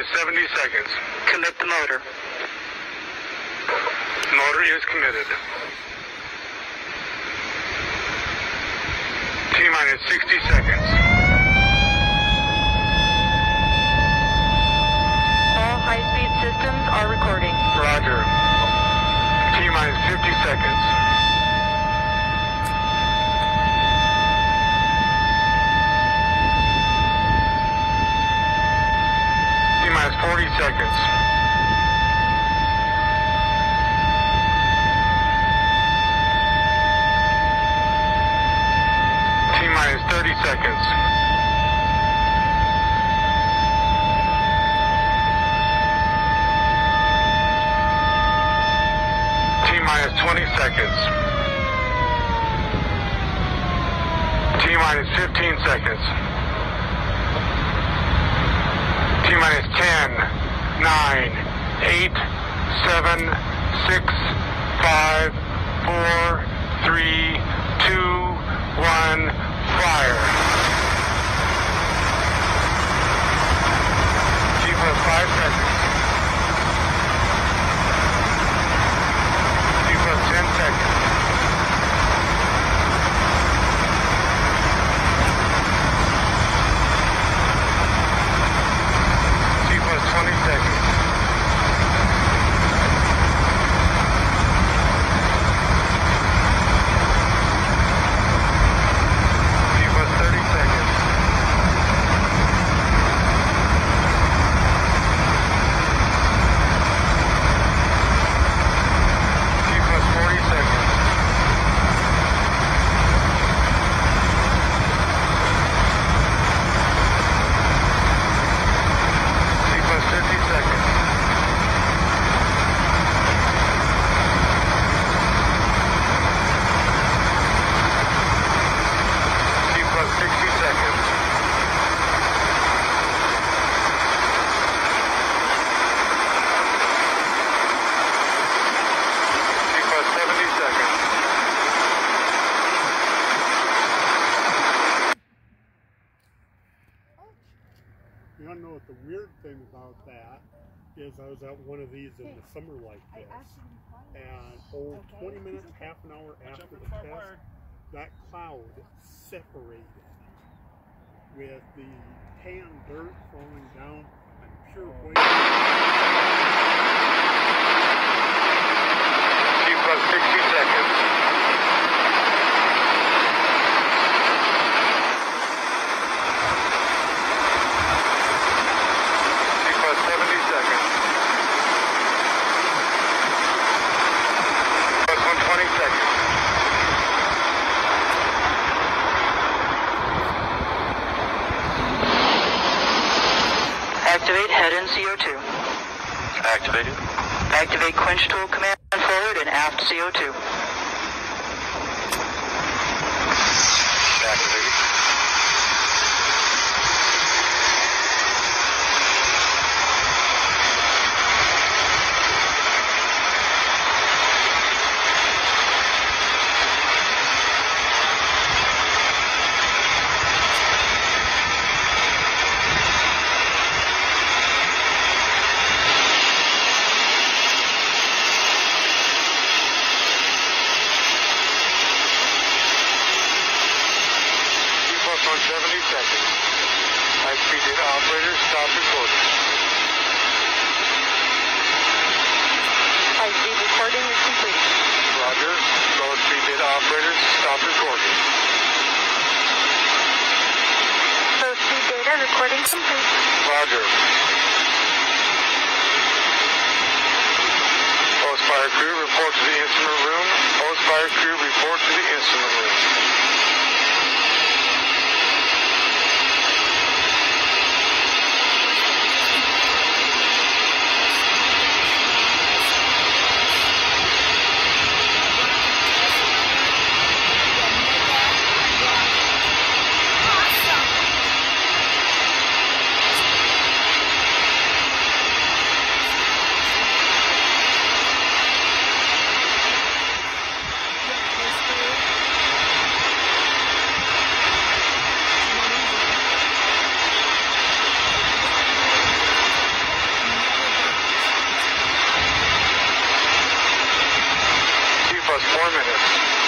minus 70 seconds. Commit the motor. Motor is committed. T minus 60 seconds. All high-speed systems are recording. Roger. T minus 50 seconds. T minus 40 seconds. T minus 30 seconds. T minus 20 seconds. T minus 15 seconds. T minus 10, 9, 8, 7, 6, 5, 4, 3, 2, 1, fire. T plus 5 seconds. T plus 10 seconds. T plus 20 seconds. T plus 30 seconds. T plus 40 seconds. T plus 50 seconds. T plus 60 seconds. T plus 70 seconds. You want to know what the weird thing about that is? I was at one of these in the summer like this, and 20 minutes, half an hour after the test, that cloud separated with the tan dirt falling down and pure white. T plus 60 seconds. T plus 70 seconds. Plus 120 seconds. Activate head and CO2. Activated. Activate quench tool command forward and aft CO2. Activated. plus 4 minutes.